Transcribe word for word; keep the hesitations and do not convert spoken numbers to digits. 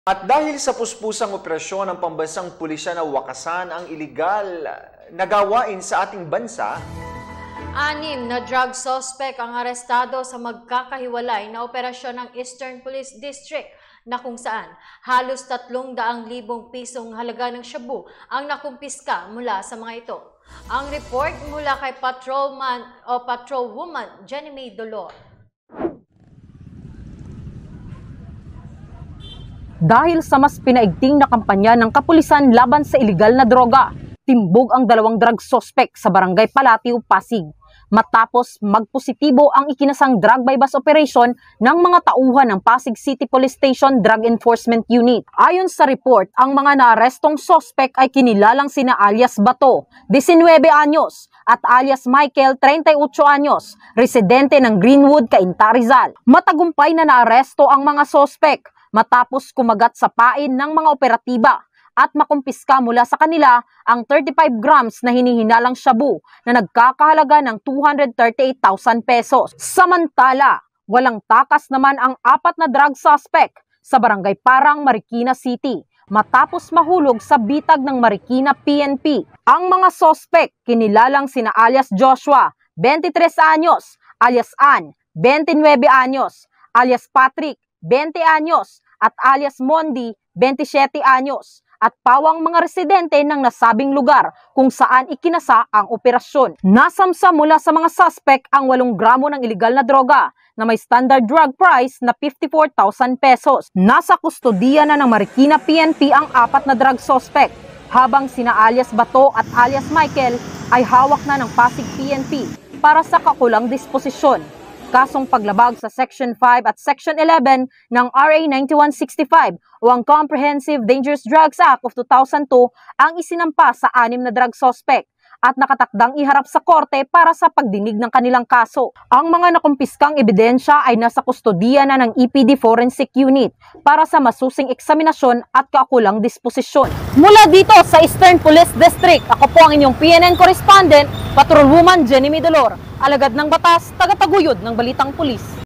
At dahil sa puspusang operasyon ng pambansang pulisya na wakasan ang iligal na gawain sa ating bansa, Anim na drug suspect ang arestado sa magkakahiwalay na operasyon ng Eastern Police District na kung saan halos tatlong daang libong pisong halaga ng shabu ang nakumpiska mula sa mga ito. Ang report mula kay Patrolman o Patrolwoman Jenny May Dolor. Dahil sa mas pinaigting na kampanya ng kapulisan laban sa iligal na droga, timbog ang dalawang drug suspect sa Barangay Palatio, Pasig. Matapos magpositibo ang ikinasang drug bypass operation ng mga tauhan ng Pasig City Police Station Drug Enforcement Unit. Ayon sa report, ang mga naarestong suspect ay kinilalang sina alias Bato, nineteen anyos, at alias Michael, thirty-eight anyos, residente ng Greenwood, Cainta, Rizal. Matagumpay na naaresto ang mga suspect matapos kumagat sa pain ng mga operatiba at makumpiska mula sa kanila ang thirty-five grams na hinihinalang shabu na nagkakahalaga ng two hundred thirty-eight thousand pesos. Samantala, walang takas naman ang apat na drug suspect sa Barangay Parang, Marikina City matapos mahulog sa bitag ng Marikina P N P. Ang mga suspect kinilalang sina alias Joshua, twenty-three anyos, alias Ann, twenty-nine anyos, alias Patrick, twenty anyos, at alias Mondi, twenty-seven anyos, at pawang mga residente ng nasabing lugar kung saan ikinasa ang operasyon. Nasamsa mula sa mga suspect ang walong gramo ng iligal na droga na may standard drug price na fifty-four thousand pesos. Nasa kustodiya na ng Marikina P N P ang apat na drug suspect, habang sina alias Bato at alias Michael ay hawak na ng Pasig P N P para sa kakulang disposisyon. Kasong paglabag sa Section five at Section eleven ng R A ninety-one sixty-five o ang Comprehensive Dangerous Drugs Act of two thousand two ang isinampa sa anim na drug suspect at nakatakdang iharap sa korte para sa pagdinig ng kanilang kaso. Ang mga nakumpiskang ebidensya ay nasa kustodiya na ng E P D Forensic Unit para sa masusing eksaminasyon at kakulang disposisyon. Mula dito sa Eastern Police District, ako po ang inyong P N N correspondent, Patrolwoman Jenny May Dolor, alagad ng batas, tagataguyod ng Balitang Pulis.